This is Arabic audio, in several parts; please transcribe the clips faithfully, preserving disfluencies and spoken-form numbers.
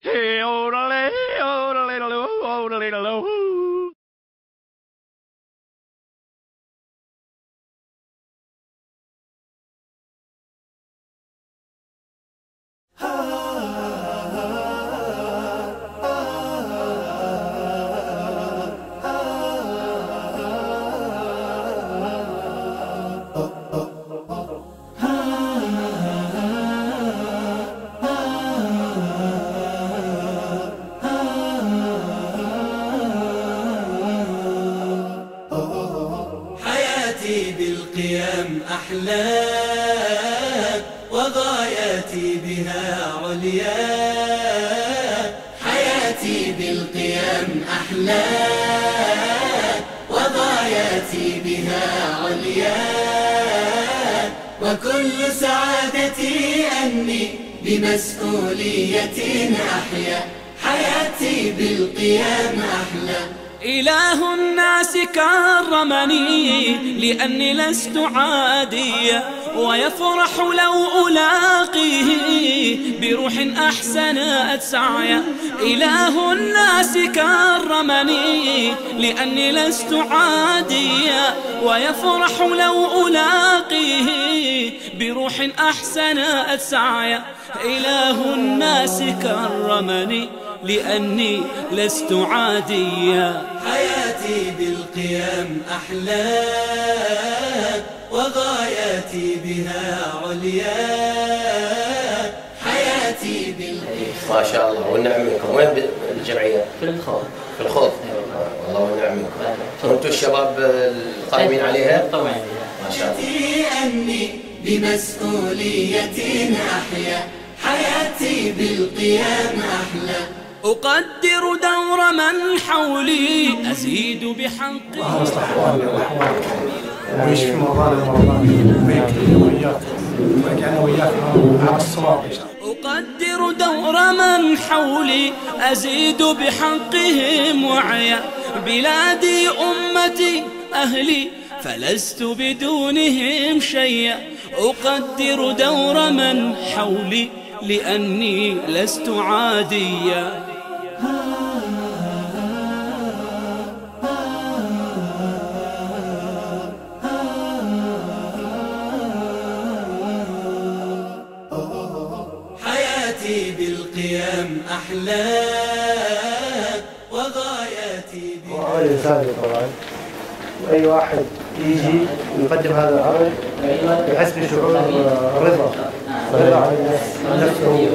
حياتي بالقيام أحلى وغاياتي بها عليا، حياتي بالقيام أحلى وغاياتي بها عليا، وكل سعادتي أني بمسؤولية أحيا، حياتي بالقيام أحلى. إله الناس كرمني لأني لست عاديا، ويفرح لو ألاقيه بروح أحسنت سعيا. إله الناس كرمني لأني لست عاديا، ويفرح لو ألاقيه بروح أحسنت سعيا. إله الناس كرمني لأني لست عاديا، حياتي بالقيام أحلى وغاياتي بها عليا، حياتي بالقيام. ما شاء الله والنعم منكم. وين الجمعية؟ في الخوض. في الخوض. والله والنعم منكم. وانتم الشباب القائمين عليها؟ طبعا. ما شاء الله. أني بمسؤولية أحيا، حياتي بالقيام أحلى. أقدر دور من حولي أزيد بحقي، ويشفي مرضانا ومرضانا ويكفي وياك ويجعلنا وياك على الصراط إن شاء الله. أقدر دور من حولي أزيد بحقهم وعيا، بلادي أمتي أهلي فلست بدونهم شيئا. أقدر دور من حولي لأني لست عاديا. حياتي بالقيام أحلى وغاياتي بها. وعلي ثاني طبعا، أي واحد يجي يقدم هذا العمل يحس بشعور رضا رضا عن نفسه.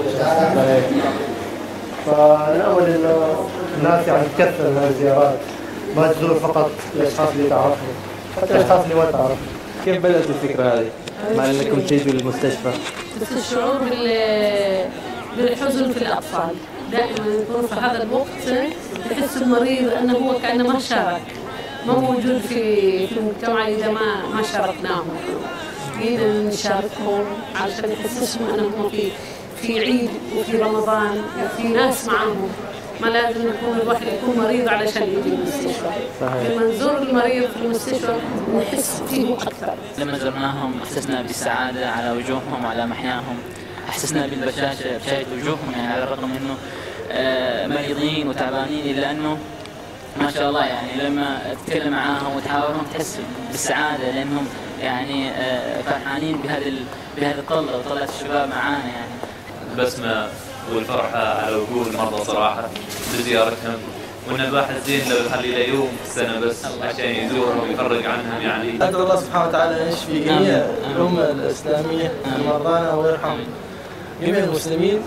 فنأمل إن الناس يعني تكثر من الزيارات، ما تزور فقط الأشخاص اللي تعرفهم، حتى الأشخاص اللي ما تعرفهم. كيف بدأت الفكرة هذه؟ مع أنكم تيجوا للمستشفى؟ بس الشعور بالحزن في الأطفال دائما يكون في هذا الوقت، يحس المريض أنه هو كأنه ما شارك، ما موجود في في المجتمع إذا ما ما شاركناهم. جينا نشاركهم علشان يحسسهم أنهم في في عيد وفي رمضان وفي ناس معهم، ما لازم يكون الواحد يكون مريض علشان يجي المستشفى. لما نزور المريض في المستشفى نحس فيه أكثر. لما زرناهم أحسسنا بالسعادة على وجوههم وعلى محياهم، أحسسنا بالبشاشة بشاشة وجوههم، يعني على الرغم إنه مريضين وتعبانين إلا أنه ما شاء الله يعني لما تتكلم معاهم وتحاورهم تحس بالسعادة، لأنهم يعني فرحانين بهذه بهذه الطلة وطلة الشباب معانا. يعني البسمة والفرحة على وجوه المرضى صراحة بزيارتهم، وإن الواحد زين لو يخلي له يوم في السنة بس عشان يزورهم ويفرج عنهم. يعني أدعو الله سبحانه وتعالى أن يشفي جميع الأمة الإسلامية مرضانا ويرحم جميع المسلمين.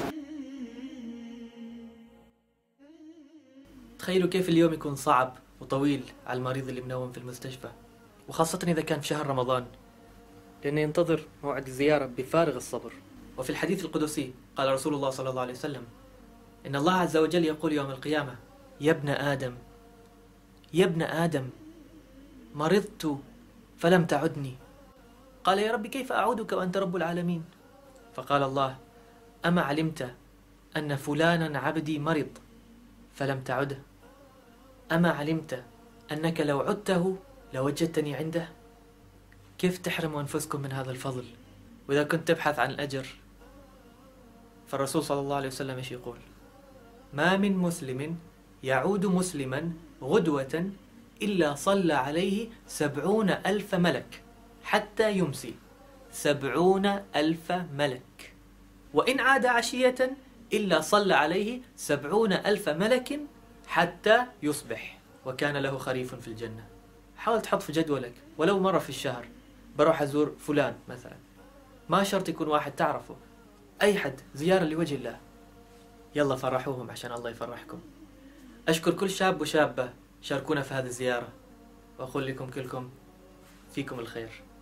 تخيلوا كيف اليوم يكون صعب وطويل على المريض اللي منوم في المستشفى، وخاصة إذا كان في شهر رمضان، لأنه ينتظر موعد الزيارة بفارغ الصبر. وفي الحديث القدسي قال رسول الله صلى الله عليه وسلم: إن الله عز وجل يقول يوم القيامة: يا ابن آدم يا ابن آدم مرضت فلم تعدني. قال: يا رب كيف أعودك وأنت رب العالمين؟ فقال الله: أما علمت أن فلانا عبدي مرض فلم تعده؟ أما علمت أنك لو عدته لوجدتني عنده؟ كيف تحرموا أنفسكم من هذا الفضل؟ وإذا كنت تبحث عن الأجر، فالرسول صلى الله عليه وسلم ايش يقول؟ ما من مسلم يعود مسلما غدوة إلا صلى عليه سبعون ألف ملك حتى يمسي. سبعون ألف ملك. وإن عاد عشية إلا صلى عليه سبعون ألف ملك حتى يصبح وكان له خريف في الجنة. حاول تحط في جدولك ولو مرة في الشهر، بروح أزور فلان مثلا، ما شرط يكون واحد تعرفه، أي حد، زيارة لوجه الله. يلا فرحوهم عشان الله يفرحكم. أشكر كل شاب وشابة شاركونا في هذه الزيارة، وأقول لكم كلكم فيكم الخير.